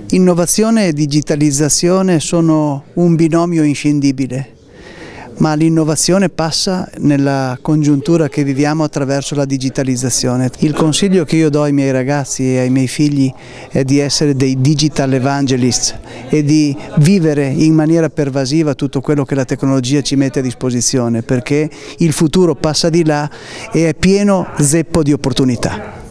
Innovazione e digitalizzazione sono un binomio inscindibile, ma l'innovazione passa nella congiuntura che viviamo attraverso la digitalizzazione. Il consiglio che io do ai miei ragazzi e ai miei figli è di essere dei digital evangelists e di vivere in maniera pervasiva tutto quello che la tecnologia ci mette a disposizione, perché il futuro passa di là e è pieno zeppo di opportunità.